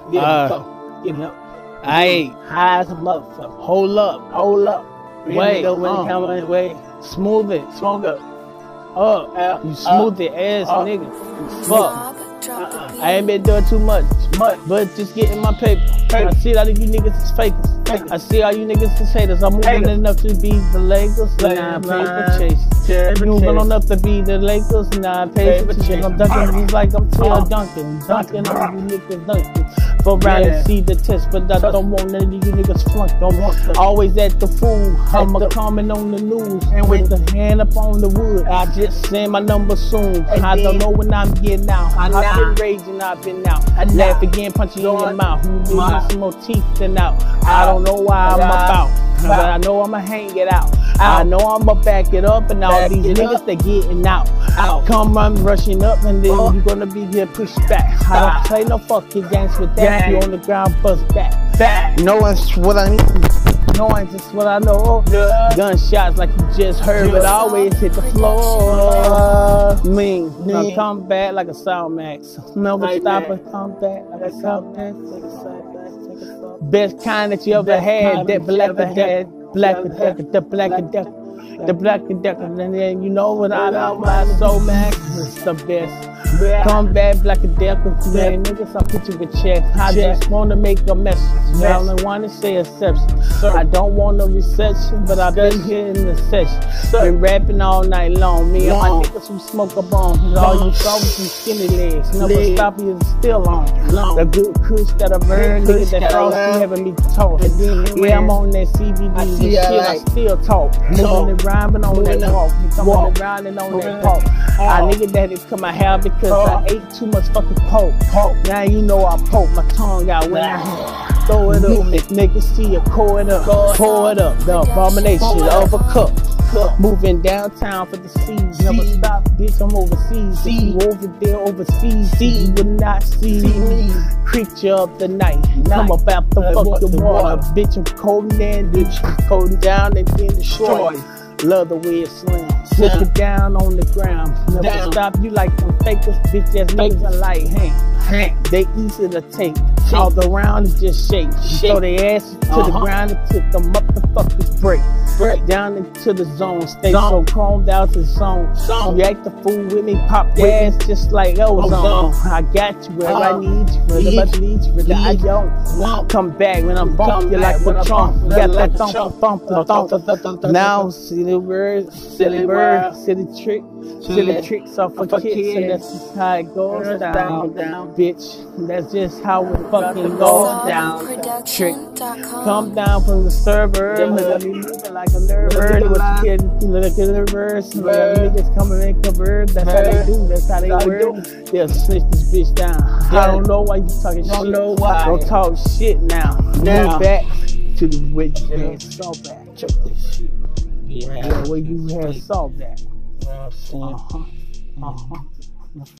Get up. Aight. High as a motherfucker. Hold up. Wait, Wait. Smooth it. Smoke up. You smooth it ass nigga. Fuck. I ain't been doing too much, but just getting my paper. I see all of you niggas is fakers. I see all you niggas is haters. I'm moving enough to be the Lakers, and I pay for chase. Moving enough to be the Lakers, and I pay for chase. I'm dunking just like I'm Till Duncan. Dunking on you niggas dunking. For round and see the test, but I don't want none of you niggas flunk. Always at the fool. I'm a comment on the news, and with the hand up on the wood. I just send my number soon. I don't know when I'm getting out. I've been raging, I've been out. I laugh again, punch you in your mouth. You need some more teeth than out. I don't know why I'm about, but I know I'ma hang it out. I know I'ma back it up, and all these niggas they getting out. Come run rushing up, and then you gonna be here pushed back. I don't play no fucking games with that. You on the ground, bust back. Knowing what I need, knowing just what I know. Gunshots like you just heard, but I always hit the floor. I come back like a Sound Max. Never stop and come back like a Sound Max. Best kind that you ever had, that black and decker, the black and decker, and then you know what I know, my Soul Max is the best. Come back, black and decker, man, niggas, I'll put you in check. I just wanna make a message. I only wanna say exception. I don't want a reception, but I've been here in the session. Been rapping all night long. Me and my niggas who smoke a bomb. All you saw was some skinny legs. Never stop you, it's still on. The good kush that I burn, niggas that frosty having me talk. Yeah, I'm on that CBD, but shit, I still talk. Moving and rhyming on that walk. Coming and riding on that walk. I nigga that is come my hair because I ate too much fucking pork. Now you know I poke my tongue out when I throw it up. If niggas see it, pour it up. Pour it up. The abomination of a cup. Moving downtown for the seas. Never stop, bitch, I'm overseas. If you over there overseas, you will not see me. Creature of the night. Come about the fucking water. Bitch, I'm colding and colding down and then destroy. Love the way it slams. Put it down on the ground. Never stop you like them fakers. Bitch ass niggas are like hang. They easy to take. All around and just shake. Throw their asses to the ground and took them up the fuckers break. Down into the zone. Stay so chromed out the zone. You act the fool with me. Pop your ass just like ozone. I got you where I need you. Where I need you. Where I don't. Come back when I'm bump you like a trump. Got that thump. Now silly bird, silly trick. Silly tricks off of kids, and that's just how it goes down, bitch. That's just how it fucking goes down. Trick, come down from the server, look me moving like a nerve. Look at the verse, niggas coming in covered. That's how they do. That's how they work. They'll snitch this bitch down. I don't know why you talking shit. Don't talk shit now. Move back to the witch and salt back. Check this shit. Yeah, where you had salt that.